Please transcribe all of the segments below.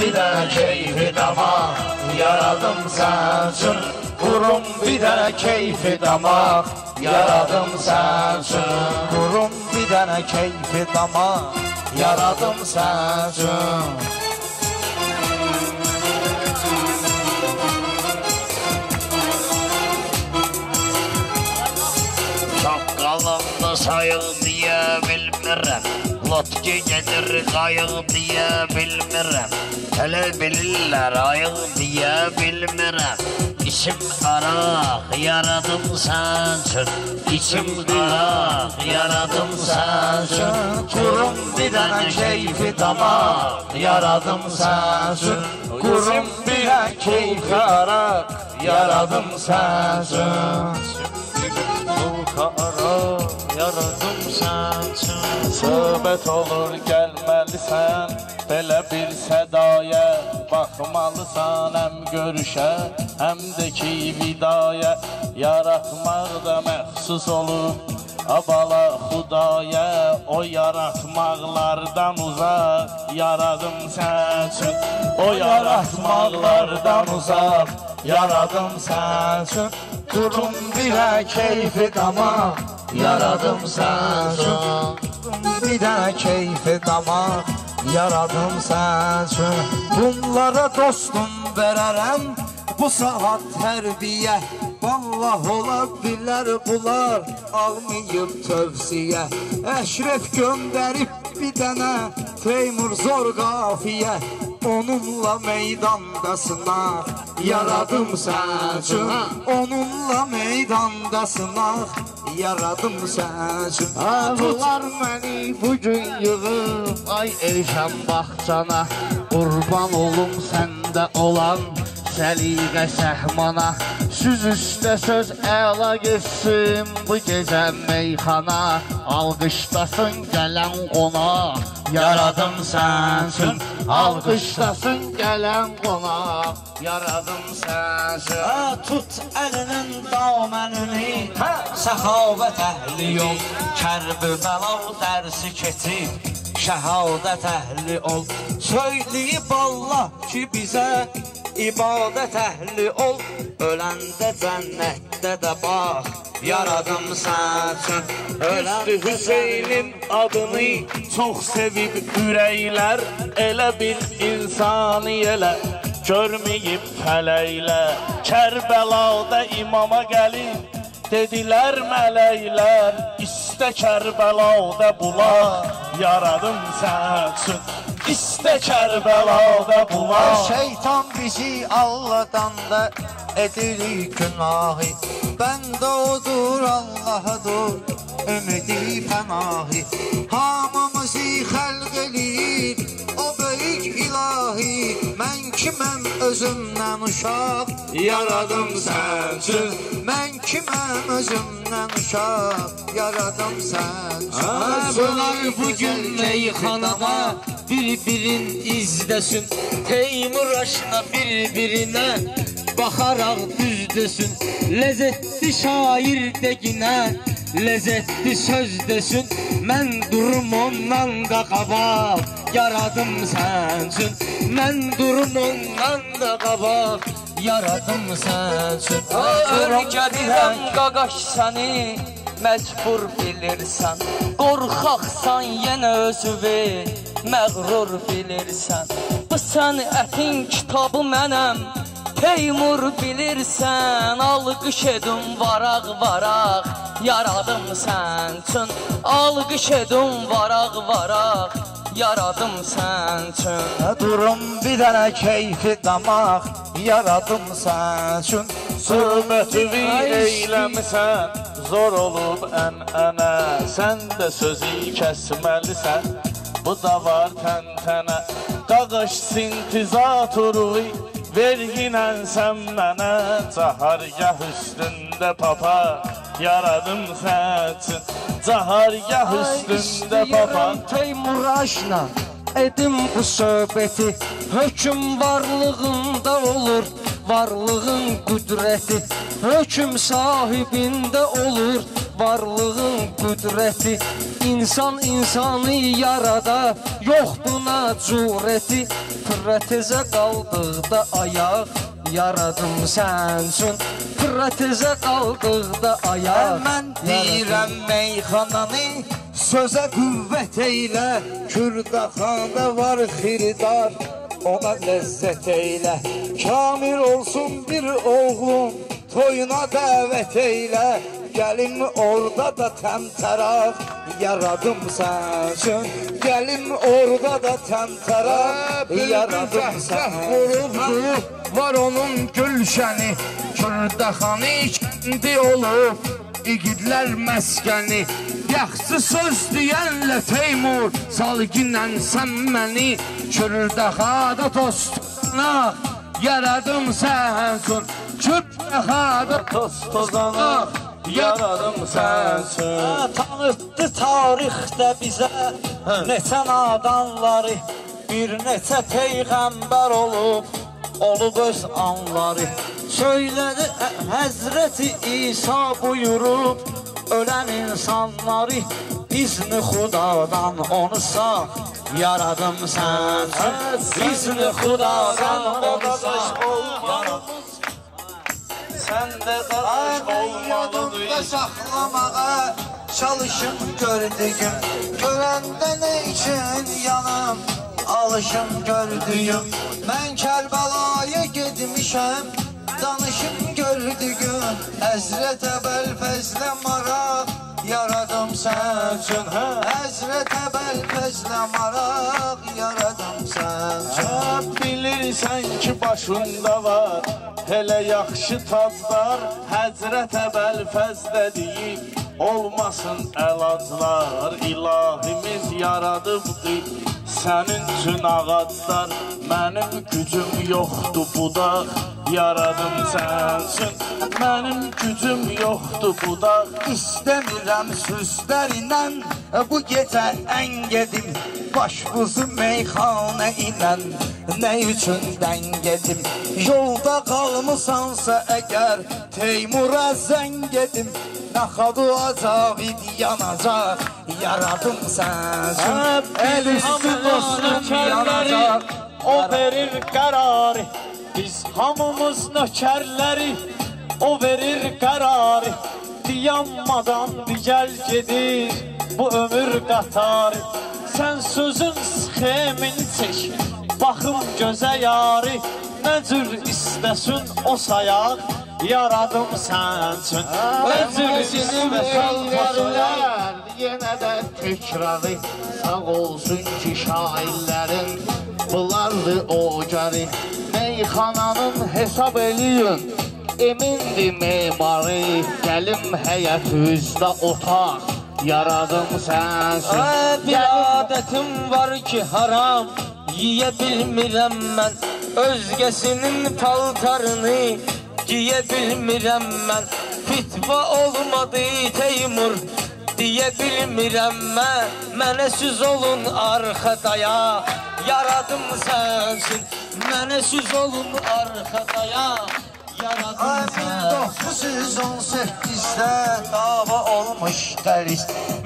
bir də keyfi damaq yaradım sən üçün. Qurum bir dənə keyfi damaq yaradım sən üçün. Qurum bir dənə keyfi damaq yaradım sən üçün. Şapkalımda sayıq deyə bilmirəm, Lotki gedir qayıq deyə bilmirəm, Hələ bilirlər ayıq deyə bilmirəm. İçim araq yaradım sən üçün, İçim araq yaradım sən üçün. Qurum bir dənə keyfi damaq yaradım sən üçün. Qurum bir dənə keyfi araq yaradım sən üçün. Yaradım sən üçün. Söhbət olur gəlməlisən, belə bir sədaya baxmalısan, həm görüşə, həm də ki vidaya. Yaratmaq da məxsus olub abala xudaya, o yaratmaqlardan uzaq yaradım sən üçün. O yaratmaqlardan uzaq yaradım sən üçün. Qurum bir dənə keyfi damaq yaradım sən üçün. Bir dənə keyfi damaq yaradım sən üçün. Bunlara dostum verərəm bu saat tərbiyə. Vallah ola bilər bunlar almayıb tövsiyə. Əşrəf göndərib bir dənə Teymur zor qafiyə. Onunla meydanda sınaq yaradım sən üçün. Onunla meydanda sınaq yaradım sən üçün. Bunlar məni bugün yığıb, ay erişəm baxcana, qurban olum səndə olan səliqə səhmana. Süz üstə söz əla geçsin bu gecə meyxana, alqışlasın gələn qonaq yaradım sən üçün. Alqışlasın gələn qonaq yaradım sən üçün. Tut əlinin damənini, səxavət əhli yol. Kərbəlav dərsi keçib, şəhadət əhli ol. Söyləyib Allah ki bizə ibadət əhli ol. Öləndə cənnətdə də bax yaradım sən üçün. Üstü Hüseynin adını çox sevib ürəklər, elə bir insani elə görməyib fələklər. Kərbəlada imama gəlib dedilər mələklər, İstə Kərbəlada bulaq yaradım sən üçün. İstə Kərbəlada bulaq. Şeytan bizi alladanda edirik günahı. Bəndə odur Allah'adır ümidi pənahi. Hamımızı xəlq eləyir o böyük ilahi. Mən kiməm özümdən uşaq yaradım sən üçün. Mən kiməm özümdən uşaq yaradım sən üçün. Bunlar bugün meyxanada bir-birin izdəsin. Teymur aşna bir-birinə baxaraq düzdəsin. Ləzzətli şair deginə ləzzətli söz desin. Mən durum ondan da qabaq yaradım sən üçün. Mən durum ondan da qabaq yaradım sən üçün. Örgədirəm qaqaş səni məcbur bilirsən. Qorxaqsan yenə özüvü məğrur bilirsən. Bu sənətin kitabı mənəm Teymur bilirsən. Alqış edin varaq varaq yaradım sən üçün. Alqış edin varaq varaq yaradım sən üçün. Durum bir dənə keyfi damaq yaradım sən üçün. Söhbətini eyləmisən, zor olub ən-ənə. Sən də sözü kəsməlisən, bu da var təntənə. Qaqaş sintizatoru verginən sən mənə. Cahargah üstündə papa yaradım sən üçün. Cahargah üstündə papa. Teymur aşna edim bu söhbəti. Hökm varlığında olur varlığın qüdrəti. Hökm sahibində olur varlığın qüdrəti. İnsan insanı yarada, yoxdur na cürəti. Pırratezə qaldıqda ayaq, yaradım sən üçün. Pırratezə qaldıqda ayaq. Mən deyirəm meyxananı sözə qüvvət eylə. Kürdaxanda var xiridar, ona ləzzət eylə. Kamil olsun bir oğlum, toyuna dəvət eylə. Gəlim orada da təmtəraq, yaradım sən üçün. Gəlim orada da təmtəraq, yaradım sən üçün. Var onun gülşəni, Kürdaxanı ikindi olub, igidlər məskəni. Yaxşı söz deyənlə Teymur, salginən sən məni. Kürdaxada dostuna, yaradım sən üçün. Kürdaxada Dostozana, yaradım sənsin. Tanıtdı tarixdə bizə neçə nadanları, bir neçə peyğəmbər olub öz anları. Söylədi Həzrəti İsa buyurub, ölən insanları izni Xudadan onu sağ, yaradım sənsin. İzni Xudadan onu sağ, Sən də qardaş olmalıdır. yadımda saxlamağa çalışım gördüyüm. Görəndə nə üçün yanım, alışım gördüyüm. Mən Kərbəlaya getmişəm, danışım gördüyüm. Həzrət Əbəl fəzlə maraq, yaradım sən üçün. Həzrət Əbəl fəzlə maraq, yaradım sən üçün. Bilirsən ki başında var hələ yaxşı taclar. Həzrət Əbəl fəzlə deyib olmasın əlaclar. İlahimiz yaradıbdır sənin üçün ağaclar. Mənim gücüm yoxdur budaq, yaradım sən üçün. Mənim gücüm yoxdur budaq. İstəmirəm sözlərinlə bu gecə ən gedim. Baş buzu meyxana ilə nə üçün dən gedim. Yolda qalmısansa əgər Teymura zəng edim. Naxadı acaq idi yanacaq, yaradım sənsin. El üstü dostum yanacaq, o verir qərarı. Biz hamımız nökərləri, o verir qərarı. Dayanmadan digər gedir bu ömür qatarı. Sən sözün sxemini çək, baxım gözə yarı. Nə cür istəsin o sayaq, yaradım sən üçün. Nə cür istəsin o sayaq. yenə də təkrarı. Sağ olsun ki şairlərin bunlardır o gəri. Meyxananın hesab eləyin, emindir memarı. Gəlim həyət üzdə otaq, yaradım sənsin. Bir adətim var ki haram, yiyə bilmirəm mən. Özgəsinin paltarını giyə bilmirəm mən. Fitva olmadı Teymur, deyə bilmirəm mən. Mənə süz olun arxadaya, yaradım sənsin. Mənə süz olun arxadaya, yaradım sənsin. 1918'də dava olmuş dəlis.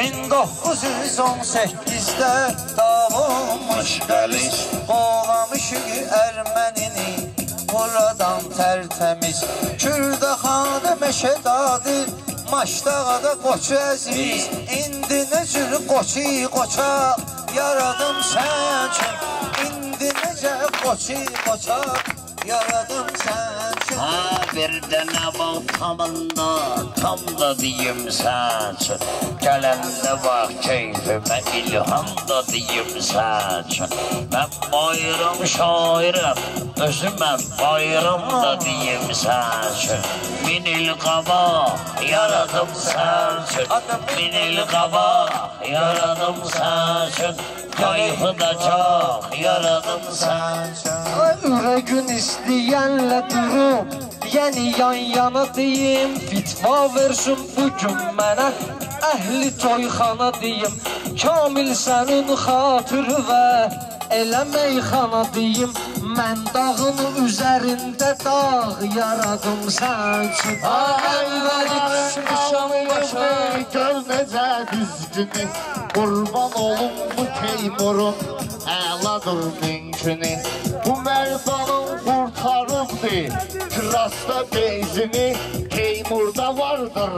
1918'də dava olmuş dəlis. Qovlamışıq Ermənini buradan tərtəmiz. Kürdaxanı meşədadı, Maçdağa da qoçu əziz. İndi nə cür qoça yaradım sən üçün. İndi necə qoça yaradım sən üçün. Bir dənə bax tamında, tam da deyim sən üçün. Gələndə bax keyfimə ilham da deyim sən üçün. Mən bayram şairəm, özüməm bayram da deyim sən üçün. Min il qabaq yaradım sən üçün. Min il qabaq yaradım sən üçün. Kayfı da çox yaradım sən üçün. Ürəgün istəyənlə durub, yəni yan-yana deyim. Fitva versin bugün mənə, əhli toyxana deyim. Kamil sənin xatır və elə meyxana deyim. Mən dağın üzərində dağ yaradım sən üçün. Əvvəli düşmüşəm başa. Gör necə düzgünü, qurban olum bu Teymurun, əladır mümkünü. Bu Mərdanın qurtarıbdı, Kirasda benzini, Teymurda vardır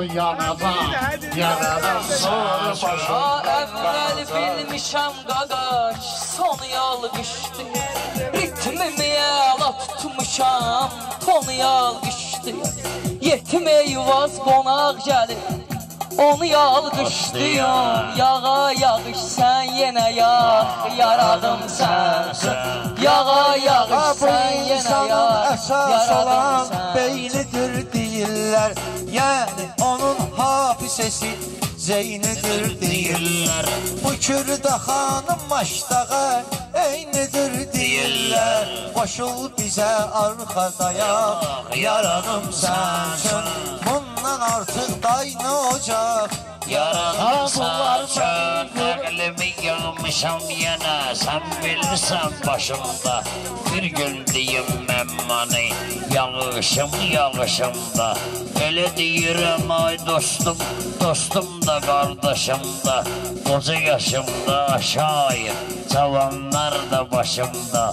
yanadan sonra başa. Əvvəli bilmişəm qaqaç, son yalqışdı. Ritmimi əla tutmuşam, ton yalqışdı. Yetim eyvaz qonaq gəlir, onu yalqışdıyım. Yağa yağış sən yenə yağ, yaradım sənsin. Yağa yağış sən yenə yağ, yaradım sən. Beynidir deyirlər, yəni onun hafizəsi Zeynidir deyirlər. Bu Kürdə xanım maşdağa eynidir deyirlər. Qoşul bizə arxadaya, yaradım sənsin. Bundan artıq dayını ocaq, yaradım sənsin. Əqlimi yığmışam yenə, sən bilirsən başımda. Bir gün deyim məmmanı, yağışımda. Elə deyirəm ay dostum, dostum da qardaşım da. Qoca yaşımda aşağı, cavanlar da başımda.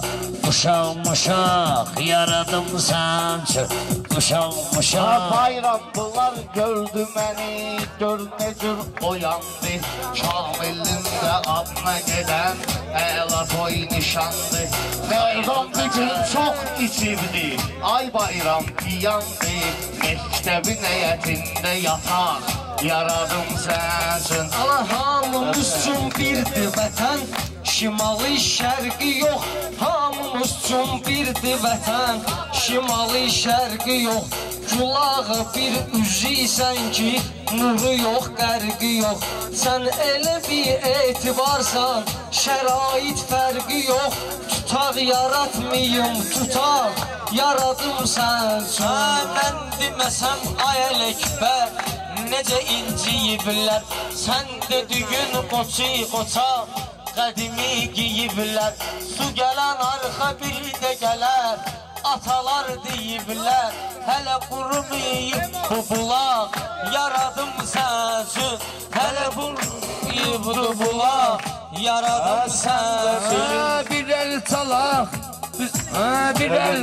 Uşaq, yaradım sənsin. Uşaq. Bayramdılar gördü məni, gör necür oyandı. Kamilində adına gedən əla toy nişandı. Mərdan bugün çox içirdi, ay bayram diyandı. Məktəbin həyətində yataq, yaradım sənsin. Allah hamımız üçün birdir vətən, şimalı şərqi yox. Hamımız üçün birdir vətən, şimalı şərqi yox. Gulağı bir üzüysən ki, nuru yox, qərqi yox. Sən elə bir etibarsan, şərait fərqi yox. Tutaq yaratmayım, tutaq yaradım sənsin. Mən deməsəm ay Ələkbər, necə inciyiblər. Sən dediyin qoça, qədimi giyiblər. Su gələn arxa bir də gələr, atalar deyiblər. Hələ qurumayıb bu bulaq, yaradım sənsin. Hələ quruyub bu bulaq, yaradım sənsin. bir el çalaq, bir el.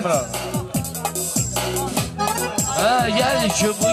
Gəl ki bu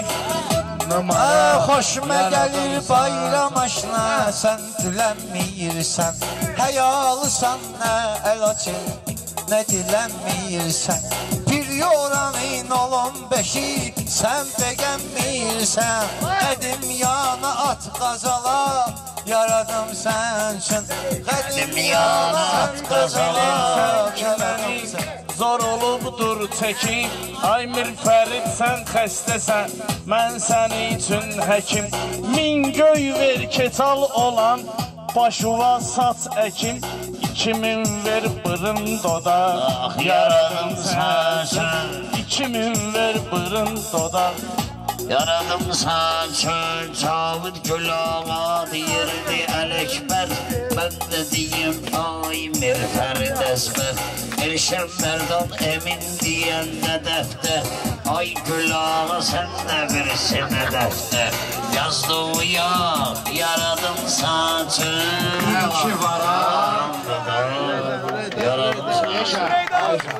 xoşuma gəlir bayram aşna, sən dilənməyirsən. Həyalısan nə əl açın, nə dilənməyirsən. Bir yoranın olun beşi, sən bəgənməyirsən. Qədim yana at qazala, yaradım sənsin. Qədim yana at qazala, yaradım sənsin. Zor olubdur çəkim, ay Mirfərid sən xəstəsən, mən səni üçün həkim. Min göy ver keçal olan, başuva saç əkim. 2000 ver bırın dodaq, Yaradım sənsin. 2000 ver bırın dodaq. Yaradım sənsin. Cavid Gülağa deyirdi Ələkbər, mən də deyim ay Mirfərid Əsbər. Elşən Mərdan Emin deyəndə dəftər, ay Gülağa sən də versinə dəftər. Yazdığı yağ, yaradım sənsin. Ki var ha. Yaradım sənsin.